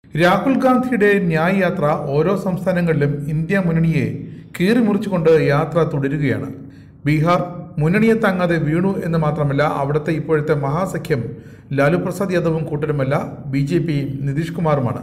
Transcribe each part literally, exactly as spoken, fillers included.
രാഹുൽ ഗാന്ധിയുടെ ന്യായ് യാത്ര ഓരോ സംസ്ഥാനങ്ങളിലും ഇന്ത്യ മുന്നണിയെ കീറിമുറിച്ചുകൊണ്ട് യാത്ര തുടരുകയാണ്. ബീഹാർ മുന്നണിയെ താങ്ങാതെ വീണു എന്ന് മാത്രമല്ല, അവിടുത്തെ ഇപ്പോഴത്തെ മഹാസഖ്യം ലാലു പ്രസാദ് യാദവും കൂട്ടരുമല്ല, ബി ജെ പിയും നിതീഷ് കുമാറുമാണ്.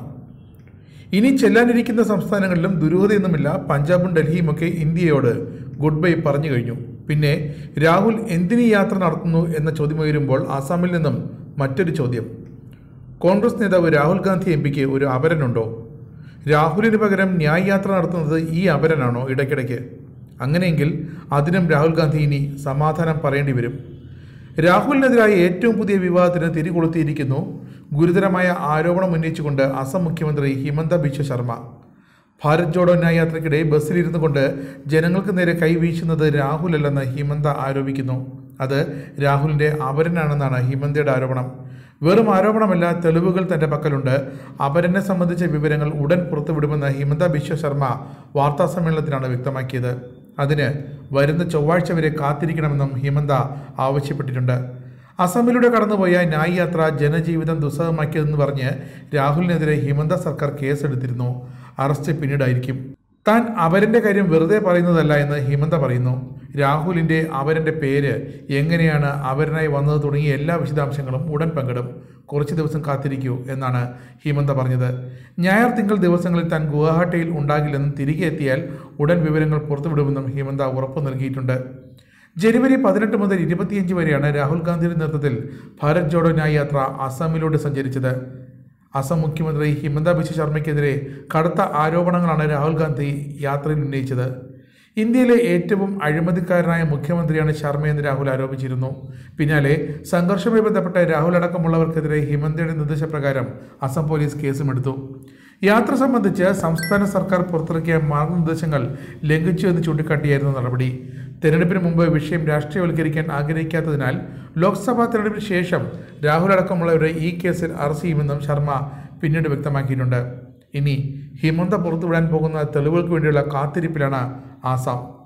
ഇനി ചെല്ലാനിരിക്കുന്ന സംസ്ഥാനങ്ങളിലും ദുരൂഹതയൊന്നുമില്ല. പഞ്ചാബും ഡൽഹിയുമൊക്കെ ഇന്ത്യയോട് ഗുഡ് ബൈ പറഞ്ഞു കഴിഞ്ഞു. പിന്നെ രാഹുൽ എന്തിനീ യാത്ര നടത്തുന്നു എന്ന ചോദ്യം ഉയരുമ്പോൾ ആസാമിൽ നിന്നും മറ്റൊരു ചോദ്യം. കോൺഗ്രസ് നേതാവ് രാഹുൽ ഗാന്ധി എം പിക്ക് ഒരു അപരനുണ്ടോ? രാഹുലിന് പകരം ന്യായ് യാത്ര നടത്തുന്നത് ഈ അപരനാണോ ഇടയ്ക്കിടയ്ക്ക്? അങ്ങനെയെങ്കിൽ അതിനും രാഹുൽ ഗാന്ധി ഇനി സമാധാനം പറയേണ്ടി വരും. രാഹുലിനെതിരായ ഏറ്റവും പുതിയ വിവാദത്തിന് തിരികൊളുത്തിയിരിക്കുന്നു. ഗുരുതരമായ ആരോപണം ഉന്നയിച്ചുകൊണ്ട് അസം മുഖ്യമന്ത്രി ഹിമന്ത ബിശ്വ ശർമ്മ. ഭാരത് ജോഡോ ന്യായ് യാത്രയ്ക്കിടെ ബസ്സിലിരുന്നു കൊണ്ട് ജനങ്ങൾക്ക് നേരെ കൈവീശുന്നത് രാഹുലല്ലെന്ന് ഹിമന്ത ആരോപിക്കുന്നു. അത് രാഹുലിൻ്റെ അപരനാണെന്നാണ് ഹിമന്തയുടെ ആരോപണം. വെറും ആരോപണമല്ല, തെളിവുകൾ തൻ്റെ പക്കലുണ്ട്. അപരനെ സംബന്ധിച്ച വിവരങ്ങൾ ഉടൻ പുറത്തുവിടുമെന്ന് ഹിമന്ത ബിശ്വ ശർമ്മ വാർത്താസമ്മേളനത്തിലാണ് വ്യക്തമാക്കിയത്. അതിന് വരുന്ന ചൊവ്വാഴ്ച വരെ കാത്തിരിക്കണമെന്നും ഹിമന്ത ആവശ്യപ്പെട്ടിട്ടുണ്ട്. അസമിലൂടെ കടന്നുപോയ ന്യായ് യാത്ര ജനജീവിതം ദുസ്സഹമാക്കിയതെന്ന് പറഞ്ഞ് രാഹുലിനെതിരെ ഹിമന്ത സർക്കാർ കേസെടുത്തിരുന്നു. അറസ്റ്റ് പിന്നീടായിരിക്കും. താൻ അപരൻ്റെ കാര്യം വെറുതെ പറയുന്നതല്ല എന്ന് ഹിമന്ത പറയുന്നു. രാഹുലിൻ്റെ അപരൻ്റെ പേര്, എങ്ങനെയാണ് അപരനായി വന്നത് തുടങ്ങിയ എല്ലാ വിശദാംശങ്ങളും ഉടൻ പങ്കിടും. കുറച്ച് ദിവസം കാത്തിരിക്കൂ എന്നാണ് ഹിമന്ത പറഞ്ഞത്. ഞായർ തിങ്കൾ ദിവസങ്ങളിൽ താൻ ഗുവാഹട്ടിയിൽ ഉണ്ടാകില്ലെന്നും തിരികെ എത്തിയാൽ ഉടൻ വിവരങ്ങൾ പുറത്തുവിടുമെന്നും ഹിമന്ത ഉറപ്പു നൽകിയിട്ടുണ്ട്. ജനുവരി പതിനെട്ട് മുതൽ ഇരുപത്തിയഞ്ച് വരെയാണ് രാഹുൽ ഗാന്ധിയുടെ നേതൃത്വത്തിൽ ഭാരത് ജോഡോ ന്യായ് യാത്ര അസമിലൂടെ സഞ്ചരിച്ചത്. അസം മുഖ്യമന്ത്രി ഹിമന്ത ബിശ്വ ശർമ്മയ്ക്കെതിരെ കടുത്ത ആരോപണങ്ങളാണ് രാഹുൽ ഗാന്ധി യാത്രയിൽ ഉന്നയിച്ചത്. ഇന്ത്യയിലെ ഏറ്റവും അഴിമതിക്കാരനായ മുഖ്യമന്ത്രിയാണ് ശർമ്മയെന്ന് രാഹുൽ ആരോപിച്ചിരുന്നു. പിന്നാലെ സംഘർഷവുമായി ബന്ധപ്പെട്ട രാഹുൽ അടക്കമുള്ളവർക്കെതിരെ ഹിമന്തയുടെ നിർദ്ദേശപ്രകാരം അസം പോലീസ് കേസുമെടുത്തു. യാത്ര സംബന്ധിച്ച് സംസ്ഥാന സർക്കാർ പുറത്തിറക്കിയ മാർഗനിർദ്ദേശങ്ങൾ ലംഘിച്ചു എന്ന് ചൂണ്ടിക്കാട്ടിയായിരുന്നു നടപടി. തെരഞ്ഞെടുപ്പിന് മുമ്പ് വിഷയം രാഷ്ട്രീയവൽക്കരിക്കാൻ ആഗ്രഹിക്കാത്തതിനാൽ ലോക്സഭാ തെരഞ്ഞെടുപ്പിന് ശേഷം രാഹുൽ അടക്കമുള്ളവരെ ഈ കേസിൽ അറസ്റ്റ് ചെയ്യുമെന്നും ശർമ്മ പിന്നീട് വ്യക്തമാക്കിയിട്ടുണ്ട്. ഇനി ഹിമന്ത പുറത്തുവിടാൻ പോകുന്ന തെളിവുകൾക്ക് വേണ്ടിയുള്ള കാത്തിരിപ്പിലാണ് ആസാം.